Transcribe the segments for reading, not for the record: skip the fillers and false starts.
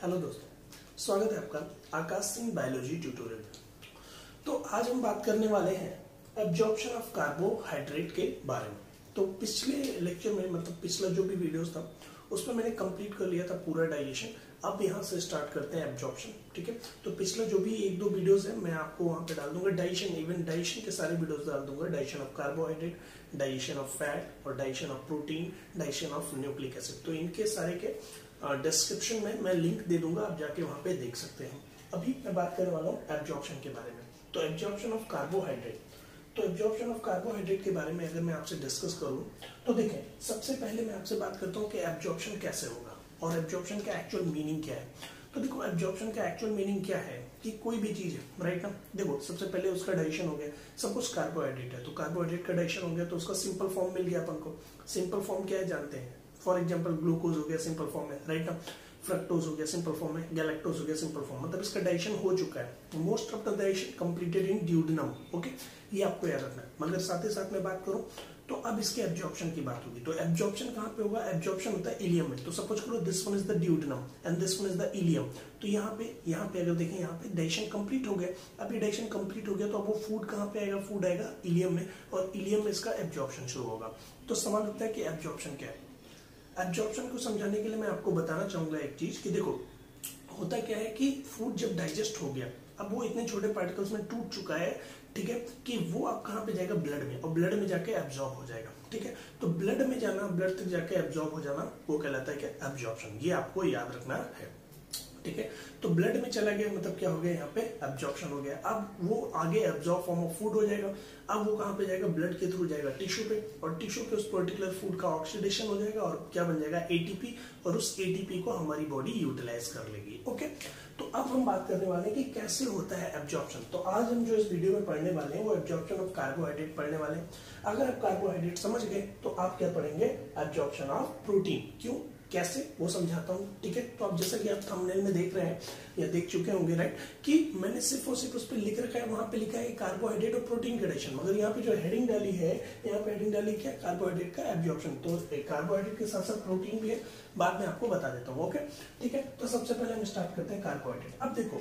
Hello दोस्तों, स्वागत है आपका आकाश सिंह बायोलॉजी ट्यूटोरियल में। तो आज हम बात करने वाले हैं एब्जॉर्प्शन ऑफ कार्बोहाइड्रेट के बारे में। तो पिछले लेक्चर में मतलब पिछला जो भी वीडियोस था उसमें मैंने कंप्लीट कर लिया था पूरा डाइजेशन। अब यहाँ से स्टार्ट करते हैं एब्जॉर्प्शन। ठीक है, तो पिछला जो भी एक दो वीडियोस है मैं आपको वहाँ पे डाल दूंगा। डाइजेशन, इवन डाइजेशन के सारे वीडियोस डाल दूंगा। Digestion of carbohydrate, digestion of fat और digestion of protein, digestion of nucleic acid. तो इनके सारे के डिस्क्रिप्शन में मैं लिंक दे दूंगा, आप जाके वहां पे देख सकते हैं। अभी मैं बात करने वाला हूँ एब्जॉर्प्शन के बारे में। तो एब्जॉर्प्शन ऑफ कार्बोहाइड्रेट, तो एब्जॉर्प्शन ऑफ कार्बोहाइड्रेट के बारे में अगर मैं आपसे डिस्कस करूं तो देखें, सबसे पहले मैं आपसे बात करता हूं कि एब्जॉर्प्शन कैसे होगा और एब्जॉर्प्शन का एक्चुअल मीनिंग क्या है। तो देखो, एब्जॉर्प्शन का एक्चुअल मीनिंग क्या है कि कोई भी चीज है, राइट ना। देखो, सबसे पहले उसका डाइजेशन हो गया। सपोज कार्बोहाइड्रेट है तो कार्बोहाइड्रेट का डाइजेशन हो गया तो उसका सिंपल फॉर्म मिल गया अपन को। सिंपल फॉर्म क्या है जानते हैं। फॉर एग्जाम्पल ग्लूकोज हो गया सिंपल फॉर्म में, राइट ना। फ्रक्टोज हो गया सिंपल फॉर्म में, गैलेक्टोज हो गया सिंपल फॉर्म, मतलब इसका डाइजेशन हो चुका है। Most of the digestion completed in duodenum. Okay, ये आपको याद रखना है। मगर साथ ही साथ में बात करूं तो अब इसके एब्जॉर्प्शन की बात होगी। तो एब्जॉर्प्शन कहां पे होगा? एब्जॉर्प्शन होता है इलियम में। तो सपोज करो this one is the duodenum and this one is the ileum. तो यहाँ पे अगर देखें, यहाँ पे डाइजेशन कंप्लीट हो गया। अब ये डाइजेशन कंप्लीट हो गया तो अब वो फूड कहाँ पे आएगा? फूड आएगा इलियम में, और इलियम में इसका एब्जॉर्प्शन शुरू होगा। तो सवाल उठता है कि एब्जॉर्प्शन क्या है। एब्जॉर्प्शन को समझाने के लिए मैं आपको बताना चाहूंगा एक चीज कि देखो, होता क्या है कि फूड जब डाइजेस्ट हो गया, अब वो इतने छोटे पार्टिकल्स में टूट चुका है, ठीक है, कि वो अब कहाँ पे जाएगा? ब्लड में, और ब्लड में जाके एब्जॉर्ब हो जाएगा। ठीक है, तो ब्लड में जाना, ब्लड तक जाके एब्जॉर्ब हो जाना, वो कहलाता है क्या? एब्जॉर्प्शन। ये आपको याद रखना है। ठीक है, तो ब्लड में चला गया मतलब क्या हो गया? यहाँ पे एब्जॉर्प्शन हो गया। अब वो आगे एब्जॉर्ब फॉर्म ऑफ फूड हो जाएगा। अब वो कहाँ पे जाएगा? ब्लड के थ्रू जाएगा टिश्यू पे, और टिश्यू पे उस पर्टिकुलर फूड का ऑक्सीडेशन हो जाएगा और क्या बन जाएगा? एटीपी, और उस एटीपी को हमारी बॉडी यूटिलाइज कर लेगी। ओके, तो अब हम बात करने वाले हैं कि कैसे होता है एब्जॉर्प्शन। तो आज हम जो इस वीडियो में पढ़ने वाले हैं वो एब्जॉर्प्शन ऑफ कार्बोहाइड्रेट पढ़ने वाले हैं। अगर आप कार्बोहाइड्रेट समझ गए तो आप क्या पढ़ेंगे? Absorption of protein. क्यों, कैसे, वो समझाता हूं। ठीक है, तो अब जैसा कि आप थंबनेल में देख रहे हैं या देख चुके होंगे, राइट, कि मैंने सिर्फ और सिर्फ उस पर लिख रखा है, वहां पे लिखा है कार्बोहाइड्रेट और प्रोटीन का डाइजेशन। मगर यहाँ पे जो हेडिंग डाली है, यहाँ पे हेडिंग डाली क्या? कार्बोहाइड्रेट का एब्जॉर्प्शन। तो कार्बोहाइड्रेट के साथ साथ प्रोटीन भी है, बाद में आपको बता देता हूँ। ओके, ठीक है, तो सबसे पहले हम स्टार्ट करते हैं कार्बोहाइड्रेट। अब देखो,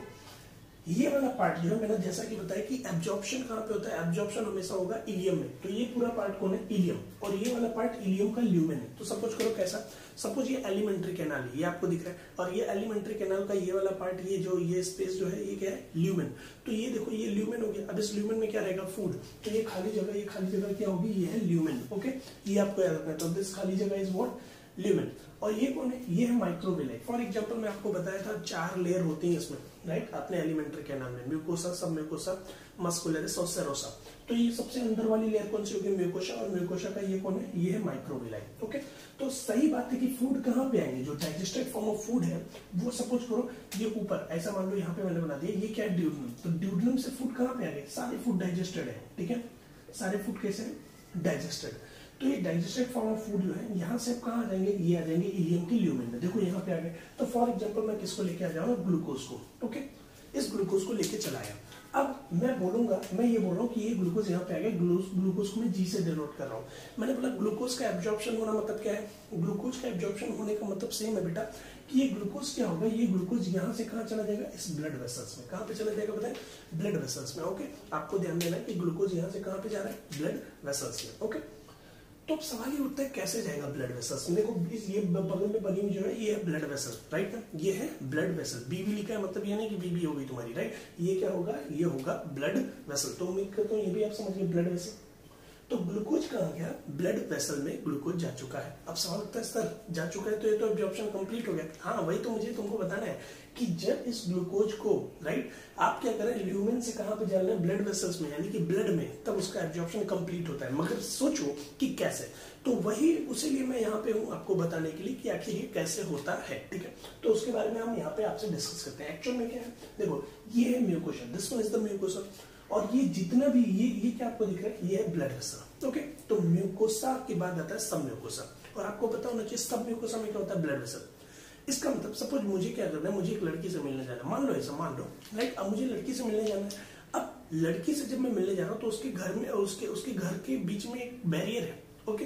ये वाला पार्ट जो है, मैंने जैसा कि बताया कि एब्जॉर्प्शन कहाँ पे होता है? एब्जॉर्प्शन हमेशा होगा इलियम में। तो ये पूरा पार्ट कौन है? इलियम। और ये वाला पार्ट इलियम का ल्यूमेन है। तो सपोज करो कैसा, सपोज ये एलिमेंट्री कैनाल है, ये आपको दिख रहा है, और ये एलिमेंट्री कैनाल का ये वाला पार्ट, ये स्पेस जो है, ये क्या है? ल्यूमेन। तो ये देखो, ये ल्यूमेन हो गया। अब इस ल्यूमेन में क्या रहेगा? फूड। तो ये खाली जगह क्या होगी? ये है ल्यूमेन। ओके, ये आपको याद रखना है। तो दिस खाली जगह इज व्हाट? ल्यूमेन। और ये कौन है? ये है माइक्रोविलाई। फॉर एग्जांपल मैं आपको बताया था 4 लेयर होती है इसमें, राइट, अपने एलिमेंट्री कैनाल में। म्यूकोसा, सब म्यूकोसा, मस्कुलरिस और सेरोसा। तो ये सबसे अंदर वाली लेयर कौन सी होगी? म्यूकोसा। और म्यूकोसा का ये कौन है? ये है माइक्रोविलाई। ओके, तो सही बात है कि फूड कहाँ पे आएंगे? जो डाइजेस्टेड फॉर्म ऑफ फूड है वो सपोज करो ये ऊपर, ऐसा मान लो यहाँ पे मैंने बना दिया, ये क्या है? ड्यूडेनम। तो ड्यूडेनम से फूड कहाँ पे आ गए? सारे फूड डाइजेस्टेड है। ठीक है, सारे फूड कैसे है? डाइजेस्टेड। तो ये डाइजेस्टेड फॉर्म ऑफ फूड जो है, यहाँ से कहाँ आ जाएंगे? ये आ जाएंगे इलियम के ल्यूमेन में। देखो यहाँ पे आ गए। तो फॉर एग्जांपल मैं किसको लेके आ जाऊंगा? ग्लूकोज को। ओके, इस ग्लूकोज को लेके चला आया। अब मैं ये बोल रहा हूँ कि ये ग्लूकोज यहाँ पे आ गया। ग्लूकोज को मैं जी से डिनोट कर रहा हूँ। मैंने बोला ग्लूकोज का एब्जॉर्प्शन होना मतलब क्या है? ग्लूकोज का एब्जॉर्प्शन होने का मतलब सेम है बेटा, कि ये ग्लूकोज क्या होगा? ये ग्लूकोज यहाँ से कहाँ चला जाएगा? इस ब्लड वेसल्स में। कहाँ पे चला जाएगा बताए? ब्लड वेसल्स में। ओके, आपको ध्यान देना है कि ग्लूकोज यहाँ से कहाँ पे जा रहा है? ब्लड वेसल्स में। ओके, तो अब सवाल ये उठता है कैसे जाएगा ब्लड वेसल्स में? देखो, ये बगल में बनी हुई जो है, ये है ब्लड वेसल, राइट ना। ये है ब्लड वेसल। बीबी लिखा है मतलब ये नहीं कि बीबी होगी तुम्हारी, राइट। ये क्या होगा? ये होगा ब्लड वेसल। तो उम्मीद करता हूँ ये भी आप समझ गए, ब्लड वेसल। तो ग्लूकोज कहाँ गया? ब्लड वेसल में ग्लूकोज जा चुका है। अब सवाल उठता है सर, जा चुका है तो ये तो एब्जॉर्प्शन कंप्लीट हो गया। हाँ, वही तो मुझे तुमको बताना है कि जब इस ग्लूकोज को, राइट, आप क्या करें? ल्यूमेन से कहाँ पे जाना है? ब्लड वेसल्स में, यानी कि ब्लड में, तब उसका एब्जॉर्प्शन कंप्लीट होता है। मगर सोचो कि कैसे। तो वही, उसीलिए मैं यहाँ पे हूँ आपको बताने के लिए कि आखिर ये कैसे होता है। ठीक है, तो उसके बारे में हम यहाँ पे आपसे डिस्कस करते हैं। एक्चुअल में क्या है? देखो, ये है mucosa, this one is the mucosa, और ये जितना भी ये क्या आपको दिख रहा है? ये है ब्लड वेसल। ओके, तो म्यूकोसा के बाद आता है सब म्यूकोसा, और आपको पता होना चाहिए सब म्यूकोसा में क्या होता है? Blood vessel. इसका मतलब सपोज मुझे क्या करना है? मुझे एक लड़की से मिलने जाना है, मान लो ऐसा, मान लो, राइट। अब मुझे लड़की से मिलने जाना है। अब लड़की से जब मैं मिलने जा रहा हूँ तो उसके घर में, उसके घर के बीच में एक बैरियर है। ओके,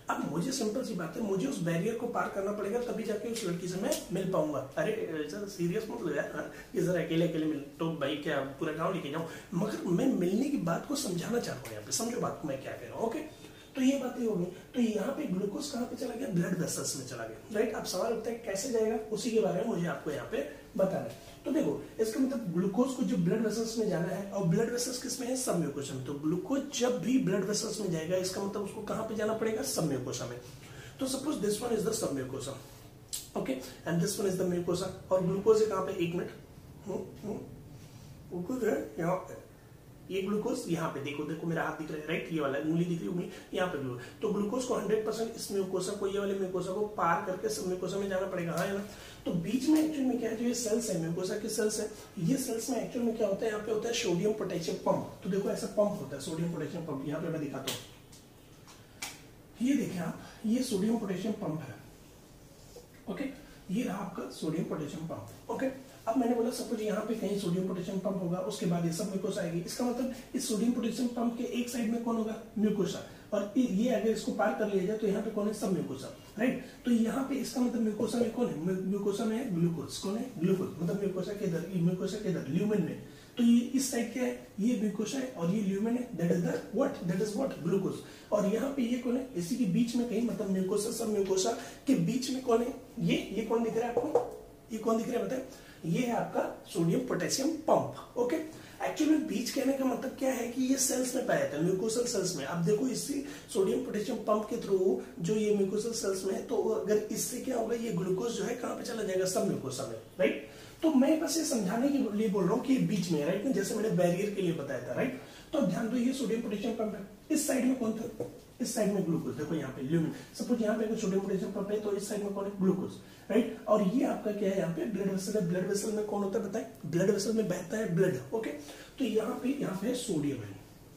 अब मुझे सिंपल सी बात है, मुझे उस बैरियर को पार करना पड़ेगा, तभी जाके उस लड़की से मैं मिल पाऊंगा। अरे सर सीरियस मत लो यार, ये जरा अकेले अकेले मिल तो भाई क्या पूरा गाँव लेके जाऊँ, मगर मैं मिलने की बात को समझाना चाह रहा हूँ यहाँ पे, समझो बात को मैं क्या कह रहा हूँ। ओके, तो ये बातें होगी। तो यहाँ पे ग्लूकोज कहाँ पे चला गया, ब्लड वेसल्स में चला गया, राइट। अब सवाल उठता है कैसे जाएगा, उसी के बारे में मुझे आपको यहाँ पे बताना है। तो देखो इसका मतलब ग्लूकोज को जो ब्लड वेसल्स में जाना है, और ब्लड वेसल्स किस में है, सब म्यूकोसा में। तो ग्लूकोज जब भी ब्लड वेसल्स में जाएगा, इसका मतलब उसको कहाँ पे जाना पड़ेगा, सब म्यूकोसा में। तो suppose this one is the submucosa, okay, and this one is the mucosa, और ग्लूकोज है कहाँ पे, एक मिनट, ग्लूकोज है यहाँ पे, ये ग्लूकोज यहाँ पे देखो, देखो मेरा हाथ दिख रहा है, राइट, ये वाला उंगली दिख रही है, उंगली यहाँ पे ग्लूकोज। तो ग्लूकोज को 100% इस म्यूकोसा को, ये वाले म्यूकोसा को पार करके सब म्यूकोसा में जाना पड़ेगा, हाँ है ना। तो बीच में एक्चुअल में क्या है, जो ये सेल्स है म्यूकोसा के सेल्स है, ये सेल्स में एक्चुअल में क्या होता है, यहाँ पे होता है सोडियम पोटेशियम पंप। तो देखो ऐसा पंप होता है सोडियम पोटेशियम पंप, यहाँ पे मैं दिखाता हूँ, ये देखिए आप, ये सोडियम पोटेशियम पंप है, ओके, ये रहा आपका सोडियम पोटेशियम पंप, ओके। अब मैंने बोला सपोज यहाँ पे कहीं सोडियम पोटेशियम पंप होगा, उसके बाद ये सब म्यूकोसा आएगी, इसका मतलब इस सोडियम पोटेशियम पंप के एक साइड में कौन होगा, म्यूकोसा, और ये अगर इसको पार कर लिया जाए तो यहाँ पे कौन है, सब म्यूकोसा, राइट। तो यहाँ पे इसका मतलब म्यूकोसा में कौन है, म्यूकोसा में है ग्लूकोज, कौन है, ग्लूकोज, मतलब म्यूकोसा के इधर, म्यूकोसा के इधर ल्यूमेन में। तो ये इस साइड क्या है, ये म्यूकोसा है और ये ल्यूमेन है, that is the what, that is what, glucose. और यहाँ पे ये कौन है, इसी के बीच में कहीं, मतलब म्यूकोसा सब म्यूकोसा के बीच में कौन है, ये कौन दिख रहा है आपको, ये कौन दिख रहा है बताए, ये है आपका sodium potassium pump, okay. Actually बीच कहने का मतलब क्या है कि ये सेल्स में पाया जाता है, म्यूकोसल सेल्स में। अब देखो इसी सोडियम पोटेशियम पंप के थ्रू जो ये म्यूकोसल सेल्स में है, तो अगर इससे क्या होगा, ये ग्लूकोज जो है कहाँ पे चला जाएगा, सब म्यूकोसा में, राइट। तो मैं बस ये समझाने के लिए बोल रहा हूँ कि बीच में, राइट, जैसे मैंने बैरियर के लिए बताया था, राइट। तो ध्यान दो, ये सोडियम पोटेशियम पंप है, इस साइड में कौन था, इस साइड में ग्लूकोज, देखो यहाँ पे ल्यूमेन, सपोज यहाँ पे अगर सोडियम पोटेशियम पंप है तो इस साइड में कौन है, ग्लूकोज, राइट। और ये आपका क्या है, यहाँ पे ब्लड वेसल है, ब्लड वेसल में कौन होता है बताए, ब्लड वेसल में बहता है ब्लड, ओके। तो यहाँ पे है सोडियम है,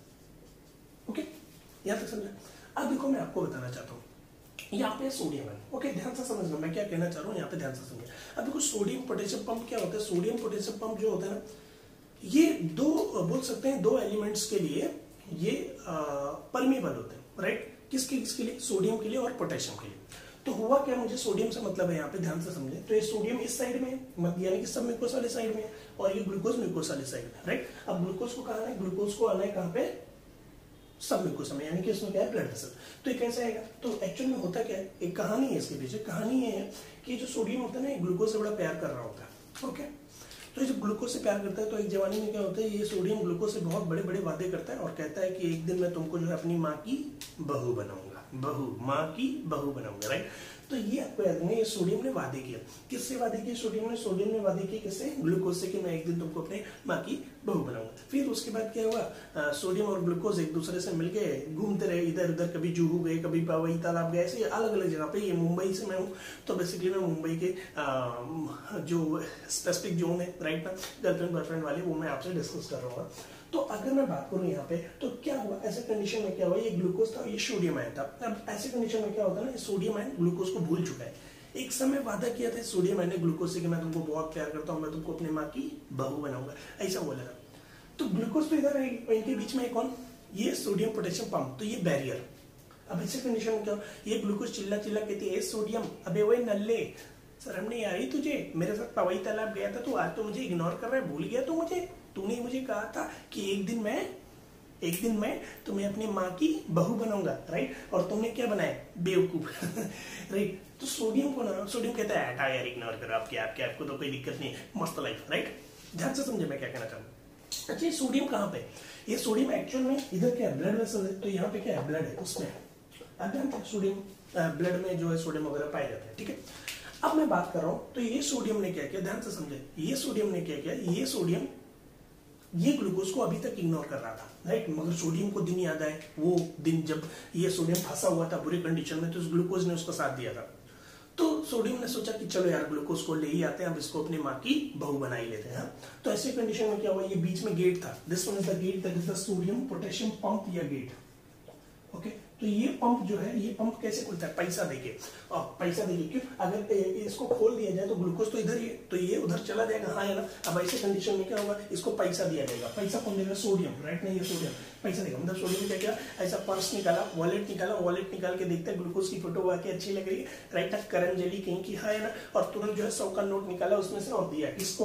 ओके, यहाँ तक समझा। अब देखो मैं आपको बताना चाहता हूँ, यहाँ पे सोडियम है, ओके, ध्यान से समझना मैं क्या कहना चाह रहा हूँ, यहाँ पे ध्यान से समझिए। अब देखो सोडियम पोटेशियम पंप क्या होता है, सोडियम पोटेशियम पंप जो होता है ना, ये दो बोल सकते हैं, दो एलिमेंट्स के लिए ये परमेबल होते हैं, राइट। किसके लिए, सोडियम के लिए और पोटेशियम के लिए। तो हुआ क्या, मुझे सोडियम से मतलब है, यहाँ पे ध्यान से समझे, तो ये सोडियम इस साइड में है, यानी कि सब म्यूकोस वाले साइड में है, और ये ग्लूकोज म्यूकोस वाले साइड में, राइट। अब ग्लूकोज को कहाँ है, ग्लूकोज को आना है कहाँ पे, सब म्यूकोसा में, यानी कि इसमें क्या है, ब्लड वेसल। तो ये कैसे आएगा, तो एक्चुअल में होता क्या है, एक कहानी है इसके पीछे। कहानी ये है कि जो सोडियम होता है ना, ग्लूकोज से बड़ा प्यार कर रहा होता है, ओके। तो जब ग्लूकोज से प्यार करता है, तो एक जवानी में क्या होता है, ये सोडियम ग्लूकोज से बहुत बड़े बड़े वादे करता है, और कहता है कि एक दिन मैं तुमको जो है अपनी माँ की बहू बनाऊंगा, माँ की बहू बनाऊंगा, राइट। तो ये आपको याद है, ये सोडियम ने वादे किया, किससे वादे किए, सोडियम ने वादे किए किससे, ग्लूकोज से, कि मैं एक दिन तुमको अपने माँ की बहू बनाऊंगा। फिर उसके बाद क्या हुआ, सोडियम और ग्लूकोज एक दूसरे से मिलके घूमते रहे इधर उधर, कभी जुहू गए, कभी पावई तालाब गए, ऐसे अलग अलग जगह पे। ये मुंबई से मैं हूँ, तो बेसिकली मैं मुंबई के जो स्पेसिफिक जोन है, राइट ना, गर्लफ्रेंड बॉयफ्रेंड वाले, वो मैं आपसे डिस्कस कर रहा हूँ। तो अगर मैं बात करूं यहाँ पे, तो क्या हुआ, ऐसे कंडीशन में क्या हुआ, ये ग्लूकोज था, ये सोडियम आयन था। अब ऐसे कंडीशन में क्या होता है ना, सोडियम आयन ग्लूकोज को भूल चुका है। एक समय वादा किया था सोडियम आयन ने ग्लूकोज से कि मैं तुमको बहुत प्यार करता हूँ, मैं तुमको अपने माँ की बहू बनाऊंगा, ऐसा बोला था। तो ग्लूकोज तो इधर है, इनके बीच में कौन, ये सोडियम पोटेशियम पंप, तो ये बैरियर। अब ऐसे कंडीशन में क्या, ये ग्लूकोज चिल्ला चिल्ला कहती है, सोडियम अबे वो नल्ले, शर्म नहीं आ रही तुझे, मेरे साथ पवई तालाब गया था, तू आज तो मुझे इग्नोर कर रहा है, भूल गया तू मुझे, तूने मुझे कहा था कि एक दिन मैं तुम्हें अपनी माँ की बहू बनाऊंगा, राइट। और तुमने क्या बनाया, बेवकूफ, राइट। तो सोडियम को ना, सोडियम कहता है हटा यार, इग्नोर करो, आपको तो कोई दिक्कत नहीं है, मस्त लाइफ, राइट। ध्यान से समझे मैं क्या कहना चाहूँ। अच्छा, ये सोडियम कहाँ पे, ये सोडियम एक्चुअल में इधर क्या है, ब्लड वेसल है, तो यहाँ पे क्या है, ब्लड है, उसमें अब जानते हैं सोडियम ब्लड में जो है सोडियम वगैरह पाए जाते हैं, ठीक है। अब मैं बात कर रहा हूँ, तो ये सोडियम ने क्या किया, ध्यान से समझे, ये सोडियम ने क्या किया, ये सोडियम ये ग्लूकोज को अभी तक इग्नोर कर रहा था, राइट। मगर सोडियम को दिन याद आए, वो दिन जब ये सोडियम फंसा हुआ था बुरी कंडीशन में, तो उस ग्लूकोज ने उसका साथ दिया था। तो सोडियम ने सोचा कि चलो यार ग्लूकोज को ले ही आते हैं, अब इसको अपनी माँ की बहू बना ही लेते हैं। तो ऐसे कंडीशन में क्या हुआ, ये बीच में गेट था, this one is the gate, that is the sodium potassium pump या गेट, ओके। तो ये पंप जो है, ये पंप कैसे खुलता है? पैसा देके। और पैसा देके क्यों? अगर इसको खोल दिया जाए तो ग्लूकोज तो इधर ही है, तो ये उधर चला जाएगा, हाँ है ना। अब ऐसे कंडीशन में क्या होगा, इसको पैसा दिया जाएगा। पैसा कौन देगा? सोडियम, राइट ना, ये सोडियम पैसा देगा। मतलब सोडियम क्या किया, ऐसा पर्स निकाला, वॉलेट निकाला, वॉलेट निकाल के देखते हैं ग्लूकोज की फोटो आके अच्छी लग रही है, राइट ना, करंजली कहीं की, हाँ है ना, और तुरंत जो है 100 का नोट निकाला उसमें से और दिया इसको,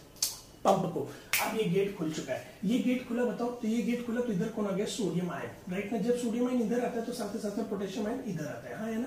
पंप को। अब ये गेट खुल चुका है, ये गेट खुला, बताओ, तो ये गेट खुला तो इधर कौन आ गया? सोडियम आयन, राइट ना। जब सोडियम आयन इधर आता है तो साथ ही साथ में पोटेशियम आयन इधर आता है, हाँ है ना।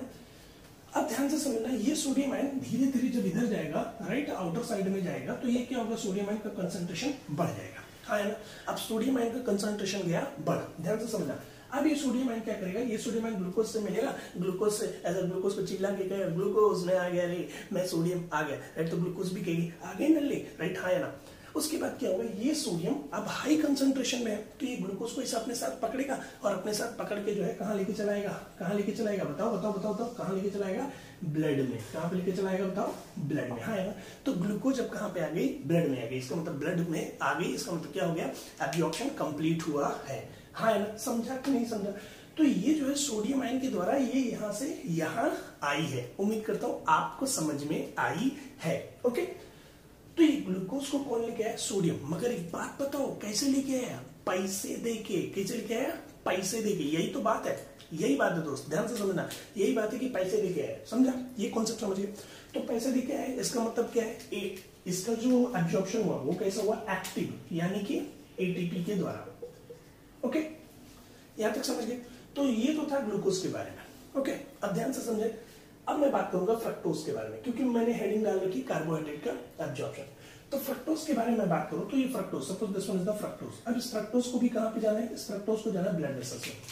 अब ध्यान से समझना, ये सोडियम आयन धीरे धीरे जब इधर जाएगा, राइट, आउटर साइड में जाएगा, तो ये क्या होगा, सोडियम आयन का कंसंट्रेशन बढ़ जाएगा, हाँ है ना। अब सोडियम आयन का कंसंट्रेशन गया बढ़, ध्यान से समझना। अब ये सोडियम आयन क्या करेगा, ये सोडियम आयन ग्लूकोज से मिलेगा, ग्लूकोज से ऐसा ग्लूकोज को चिल्ला के कहेगा ग्लूकोज मैं आ गया रे, मैं सोडियम आ गया, राइट, तो ग्लूकोज भी कहेगी आ गई नल्ले, राइट, हाँ है ना। उसके बाद क्या होगा, ये सोडियम अब हाई कंसंट्रेशन में है, तो ये ग्लूकोज को इसे अपने साथ पकड़ेगा और अपने साथ पकड़ के जो है कहाँ लेके चलाएगा, कहाँ लेके चलाएगा, बताओ बताओ बताओ बताओ, कहाँ लेके चलाएगा? ब्लड में। कहाँ पे लेके चलाएगा बताओ? ब्लड में, हाँ है ना। तो ग्लूकोज अब कहाँ पे आ गई? ब्लड में आ गई। इसका मतलब ब्लड में आ गई, इसका मतलब क्या हो गया, एब्जॉर्प्शन कंप्लीट हुआ है, हाँ है ना। समझा कि नहीं समझा? तो ये जो है सोडियम आयन के द्वारा ये यहाँ से यहाँ आई है। उम्मीद करता हूँ आपको समझ में आई है, ओके। तो ये ग्लूकोज को कौन लेके आया? सोडियम। मगर एक बात बताओ, कैसे लेके आया? पैसे देके। कैसे लेके आया? पैसे देके। यही तो बात है, यही बात है दोस्त, ध्यान से समझना, यही बात है कि पैसे देके आया। समझा? ये कॉन्सेप्ट समझिए। तो पैसे देके आए, इसका मतलब क्या है, इसका जो एब्जॉर्प्शन हुआ वो कैसा हुआ? एक्टिव, यानी कि एटीपी के द्वारा, ओके। यहां तक समझ गए? तो ये तो था ग्लूकोज के बारे में, ओके। अब ध्यान से समझे। अब मैं बात करूंगा फ्रक्टोज के बारे में, क्योंकि मैंने हेडिंग डाल रखी कार्बोहाइड्रेट का एब्जॉर्प्शन। तो फ्रक्टोज के बारे में बात करूं तो ये fructose, suppose this one is the fructose. अब इस फ्रक्टोज को भी कहां पे जाना है? इस फ्रक्टोज को जाना है ब्लड वेसल्स में।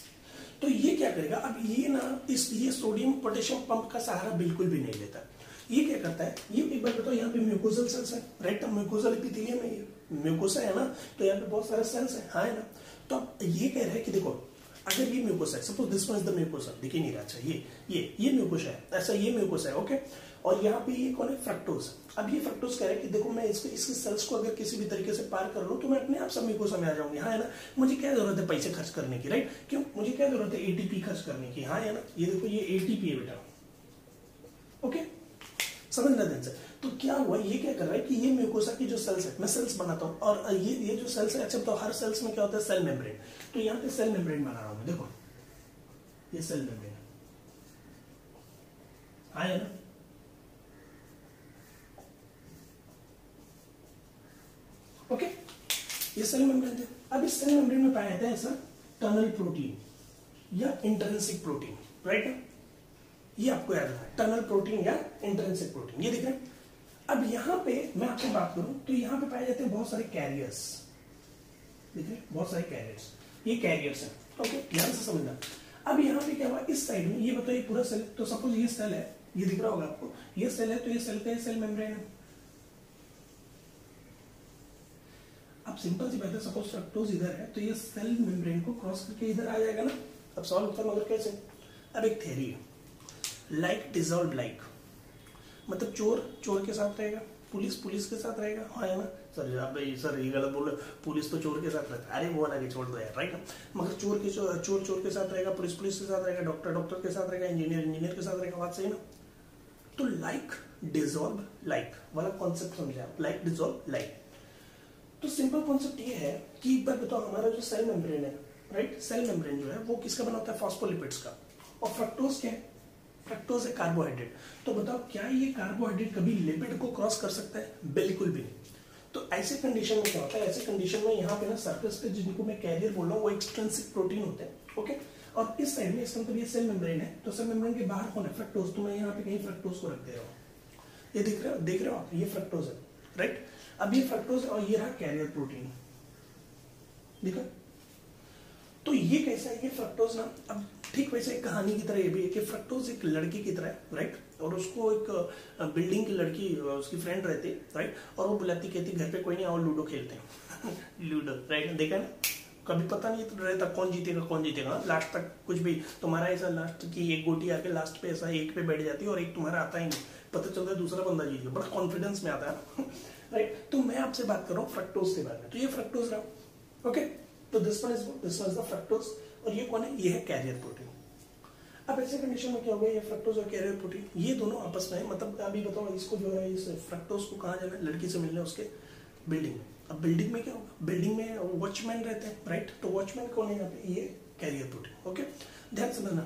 तो ये क्या करेगा, अब ये ना ये सोडियम पोटेशियम पंप का सहारा बिल्कुल भी नहीं लेता। ये क्या करता है, ये एक बार बताओ, यहाँ पे म्यूकोजल सेल्स है, राइट, म्यूकोजल एपिथेलियम है, ये म्यूकोसा है ना, तो यहाँ पे बहुत सारे सेल्स है, हाँ है ना। तो अब ये कह रहा है कि देखो, अगर ये म्यूकोसा है, suppose this one is the mucosa, दिख ही नहीं रहा, अच्छा ये म्यूकोसा है, ऐसा ये म्यूकोसा है, ओके। और यहाँ पे ये कौन है? फ्रक्टोज। अब ये फ्रक्टोज कह रहा है कि देखो, मैं इसके सेल्स को अगर किसी भी तरीके से पार कर लूं तो मैं अपने आप सब म्यूकोसा में आ जाऊंगी, हाँ है ना। मुझे क्या जरूरत है पैसे खर्च करने की, राइट, क्यों? मुझे क्या जरूरत है? एटीपी खर्च करने की, हाँ है ना। ये देखो, ये एटीपी है बेटा, ओके, समझना ध्यान से। तो क्या हुआ, ये क्या कर रहा है कि ये म्यूकोसा की जो सेल्स है, मैं सेल्स बनाता हूँ, और ये जो सेल्स है, अच्छा, तो हर सेल्स में क्या होता है? Cell membrane. तो यहाँ पे सेल मेम्ब्रेन बना रहा हूं, देखो, ये सेल मेम्ब्रेन, हाँ है ना। ओके, ये सेल मेम्ब्रेन है। अब इस सेल मेम्ब्रेन में पाया जाता है ऐसा टनल प्रोटीन या इंट्रिंसिक प्रोटीन, राइट। ये आपको याद रखना है, टनल प्रोटीन या इंट्रिंसिक प्रोटीन, ये दिख रहा है। अब यहां पे मैं आपसे बात करूं तो यहां पे पाए जाते हैं बहुत सारे कैरियर्स, दिख रहे हैं, बहुत सारे कैरियर्स, ये कैरियर्स हैं, ओके, ध्यान से समझना। अब यहाँ पे क्या हुआ, इस साइड में ये बताओ, ये पूरा सेल, तो सपोज ये सेल है, ये दिख रहा होगा आपको, ये सेल है, तो ये सेल का सेल मेम्ब्रेन है। अब सिंपल सी बात है, सपोज फ्रक्टोज इधर है, तो ये सेल मेम्ब्रेन को क्रॉस करके इधर आ जाएगा ना। अब सवाल उठता है, मगर कैसे? अब एक थ्योरी है, लाइक डिजॉल्व लाइक, मतलब चोर चोर के साथ रहेगा, पुलिस पुलिस के साथ रहेगा, हाँ है ना। सर ये गलत बोल रहे, पुलिस तो चोर के साथ रहता है, अरे वो अलग छोड़ दो यार, राइट ना। मगर चोर चोर के साथ रहेगा, पुलिस पुलिस के साथ रहेगा, डॉक्टर के साथ रहेगा, इंजीनियर के साथ रहेगा, बात सही ना। तो लाइक डिजॉल्व लाइक वाला कॉन्सेप्ट समझे आप, लाइक डिजॉल्व लाइक। तो सिंपल कॉन्सेप्ट ये है कि एक बार बताओ, हमारा जो सेल मेम्ब्रेन है, राइट, सेल मेम्ब्रेन जो है वो किसका बना होता है? फॉस्फोलिपिड्स का। और फ्रक्टोज क्या है? फ्रक्टोज है कार्बोहाइड्रेट। तो बताओ, क्या ये कार्बोहाइड्रेट कभी लिपिड को क्रॉस कर सकता है? बिल्कुल भी नहीं। तो ऐसे कंडीशन में क्या होता है, ऐसे कंडीशन में यहाँ पे ना सर्फेस पे जिनको मैं कैरियर बोल रहा हूँ वो एक्सट्रिंसिक प्रोटीन होते हैं, ओके। और इस साइड में इसका मतलब ये सेल मेम्ब्रेन है, तो सेल मेम्ब्रेन के बाहर कौन है? फ्रक्टोज। तो मैं यहाँ पे कहीं फ्रक्टोज को रख दे रहा हूँ, ये देख रहे हो आप, ये फ्रक्टोज है, राइट। अब ये फ्रक्टोज और ये रहा कैरियर प्रोटीन, देखा। तो ये कैसा है, ये फ्रक्टोज ना, अब ठीक वैसे एक कहानी की तरह ये भी है कि फ्रक्टोज एक लड़की की तरह है, राइट, और उसको एक बिल्डिंग की लड़की, उसकी फ्रेंड रहती, राइट, और वो बुलाती, कहती घर पे कोई नहीं आओ लूडो खेलते हैं लूडो, राइट, देखा ना। कभी पता नहीं रहता कौन जीतेगा, लास्ट तक कुछ भी तुम्हारा ऐसा लास्ट की एक गोटी आके लास्ट पे ऐसा एक पे बैठ जाती है और एक तुम्हारा आता ही नहीं, पता चलता है दूसरा बंदा जीत गया, बड़ा कॉन्फिडेंस में आता है राइट। तो मैं आपसे बात कर रहा हूँ फ्रक्टोज के बारे में, तो ये फ्रक्टोज रहा, ओके। तो this one is the fructose. और ये कौन है, ये है कैरियर प्रोटीन। अब ऐसे कंडीशन में क्या होगा, ये फ्रक्टोज और कैरियर प्रोटीन ये दोनों आपस में, मतलब अभी बताओ इसको जो है, इस फ्रक्टोज को कहाँ जाना है, लड़की से मिलने उसके बिल्डिंग में। अब बिल्डिंग में क्या होगा, बिल्डिंग में वॉचमैन रहते हैं, राइट, तो वॉचमैन कौन है यहाँ पे, ये कैरियर प्रोटीन। ओके, ध्यान समझना।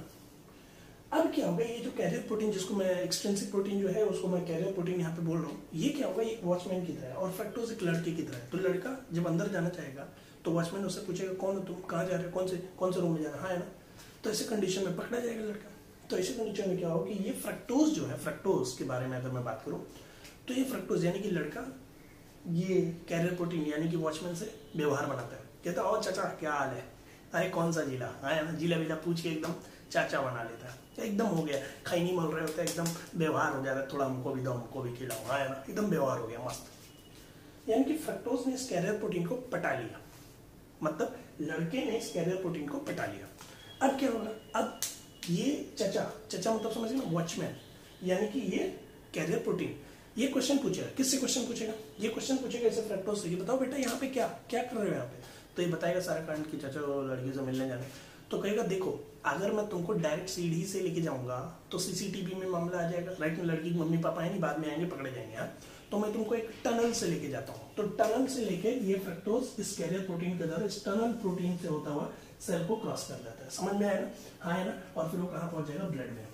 अब क्या होगा, ये जो कैरियर प्रोटीन जिसको मैं एक्सट्रिंसिक प्रोटीन जो है उसको मैं कैरियर प्रोटीन यहाँ पे बोल रहा हूँ, ये क्या होगा, ये वॉचमैन की तरह है और फ्रक्टोज एक लड़के की तरह है। तो लड़का जब अंदर जाना चाहेगा तो वॉचमैन उससे पूछेगा कौन हो तुम, कहाँ जा रहे हो, कौन से रूम में जा रहे हो, हाँ है ना, तो ऐसे कंडीशन में पकड़ा जाएगा लड़का। तो ऐसे कंडीशन में क्या हो कि ये फ्रक्टोज जो है, फ्रक्टोज के बारे में अगर मैं बात करूँ तो ये फ्रक्टोज यानी कि लड़का ये कैरियर प्रोटीन यानी कि वॉचमैन से व्यवहार बनाता है, कहता है ओ चाचा क्या हाल है, अरे कौन सा जिला, हाँ ना, जिला विला पूछ के एकदम चाचा बना लेता है, एकदम हो गया, खैनी मल रहे होते हैं, एकदम व्यवहार हो जा रहा है, थोड़ा हमको भी दो, हमको भी खिलाओ, हाँ ना, एकदम व्यवहार हो गया मस्त। यानी कि फ्रक्टोज ने इस कैरियर प्रोटीन को पटा लिया, मतलब लड़के ने इस कैरियर प्रोटीन को पटा लिया। अब क्या होगा, अब ये चाचा मतलब समझिए ना, वॉचमैन यानी कि ये कैरियर प्रोटीन ये क्वेश्चन पूछेगा, किससे क्वेश्चन पूछेगा, ये क्वेश्चन पूछेगा इसे फ्रक्टोज से, बताओ बेटा यहाँ पे क्या कर रहे हो यहाँ पे, तो ये बताएगा सारा कारण कि चाचा लड़की से मिलने जाने। तो कहेगा देखो अगर मैं तुमको डायरेक्ट सीढ़ी से लेके जाऊंगा तो सीसीटीवी में मामला आ जाएगा, राइट, लड़की के मम्मी पापा है नहीं, बाद में आएंगे पकड़े जाएंगे, हाँ, तो मैं तुमको एक टनल से लेके जाता हूँ, तो टनल से लेके ये फ्रक्टोज इस कैरियर प्रोटीन के द्वारा इस टनल प्रोटीन से होता हुआ सेल को क्रॉस कर जाता है, समझ में आया ना, हाँ है ना, और फिर वो कहाँ पहुंच जाएगा, ब्लड में।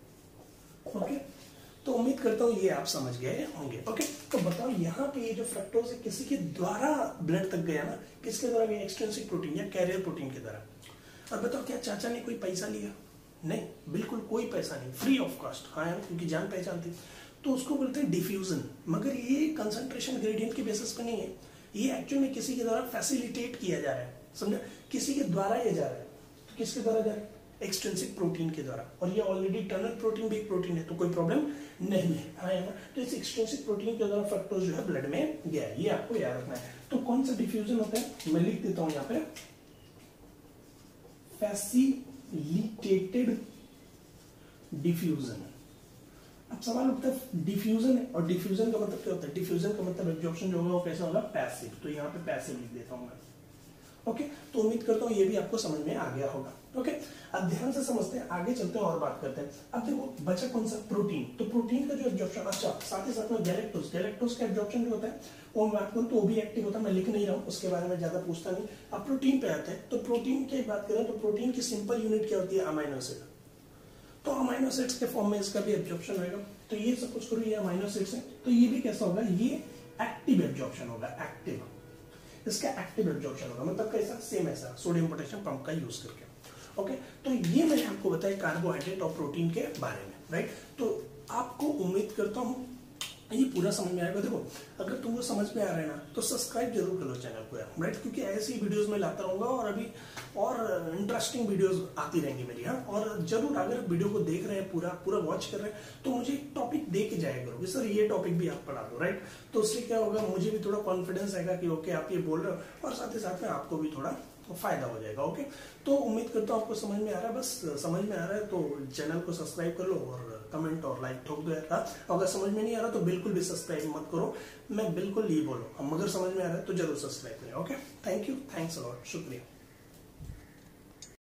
ओके, तो उम्मीद करता हूँ ये आप समझ गए होंगे। ओके, तो बताओ यहाँ पे ये जो फ्रक्टोज है किसी के द्वारा ब्लड तक गया ना, किसके द्वारा गया, एक्सट्रिंसिक प्रोटीन या कैरियर प्रोटीन के द्वारा। और बताओ क्या चाचा ने कोई पैसा लिया, नहीं, बिल्कुल कोई पैसा नहीं, फ्री ऑफ कॉस्ट, हाँ यार, क्योंकि जान पहचान थी, तो उसको बोलते हैं डिफ्यूजन। मगर ये कंसंट्रेशन ग्रेडियंट के बेसिस पे नहीं है, ये एक्चुअली में किसी के द्वारा फैसिलिटेट किया जा रहा है, समझा, किसी के द्वारा ये जा रहा है, तो किसके द्वारा जा रहा है, एक्सट्रिंसिक प्रोटीन के द्वारा, और ये ऑलरेडी टनल प्रोटीन भी एक प्रोटीन है, तो कोई प्रॉब्लम नहीं है, हाँ है ना। तो इस एक्सट्रिंसिक प्रोटीन के द्वारा फ्रक्टोज जो है ब्लड में गया है, ये आपको याद रखना है। तो कौन सा डिफ्यूजन होता है, मैं लिख देता हूं यहाँ पे, फैसिलिटेटेड डिफ्यूजन। अब सवाल उठता है डिफ्यूजन है, और डिफ्यूजन का मतलब क्या होता है, डिफ्यूजन का मतलब एब्जॉर्प्शन जो होगा वो कैसा होगा, पैसिव, तो यहाँ पे पैसिव लिख देता हूं मैं। ओके, तो उम्मीद करता हूँ ये भी आपको समझ में आ गया होगा। ओके, अब ध्यान से समझते हैं, आगे चलते हैं और बात करते हैं। अब देखो बचा कौन सा, प्रोटीन, तो प्रोटीन का जो एब्जॉर्प्शन, अच्छा साथ ही साथ में गैलेक्टोज का एब्जॉर्प्शन जो होता है वो मैं बात करूँ तो वो भी एक्टिव होता है, मैं लिख नहीं रहा हूँ, उसके बारे में ज्यादा पूछता नहीं। अब प्रोटीन पे आते हैं, तो प्रोटीन की बात करें तो प्रोटीन की सिंपल यूनिट क्या होती है, अमाइनो एसिड, तो अमाइनो एसिड्स के फॉर्म में इसका भी एब्जॉर्प्शन होगा। तो ये सपोज करो ये अमाइनो एसिड्स है, तो ये भी कैसा होगा, ये एक्टिव एब्जॉर्प्शन होगा, एक्टिव, इसका एक्टिव एब्जॉर्प्शन होगा, मतलब कैसा, सेम ऐसा सोडियम पोटेशियम पंप का यूज करके। ओके, तो ये मैंने आपको बताया कार्बोहाइड्रेट और प्रोटीन के बारे में, राइट। तो आपको उम्मीद करता हूँ ये पूरा समझ में आएगा। देखो अगर तुमको समझ में आ रहा है ना तो सब्सक्राइब जरूर कर लो चैनल को यार, राइट, क्योंकि ऐसी वीडियोस मैं लाता रहूंगा और अभी और इंटरेस्टिंग वीडियोस आती रहेंगी मेरी, हाँ। और जरूर अगर वीडियो को देख रहे हैं पूरा वॉच कर रहे हैं तो मुझे एक टॉपिक दे के जाया करो, सर ये टॉपिक भी आप पढ़ा दो, राइट। तो उससे क्या होगा, मुझे भी थोड़ा कॉन्फिडेंस आएगा कि ओके आप ये बोल रहे हो, और साथ ही साथ में आपको भी थोड़ा फायदा हो जाएगा। ओके, तो उम्मीद करता हूँ आपको समझ में आ रहा है, बस समझ में आ रहा है तो चैनल को सब्सक्राइब कर लो और कमेंट और लाइक ठोक दो यार। अगर समझ में नहीं आ रहा तो बिल्कुल भी सब्सक्राइब मत करो, मैं बिल्कुल नहीं बोलो, मगर समझ में आ रहा है तो जरूर सब्सक्राइब करें। Okay, thank you, thanks a lot, शुक्रिया।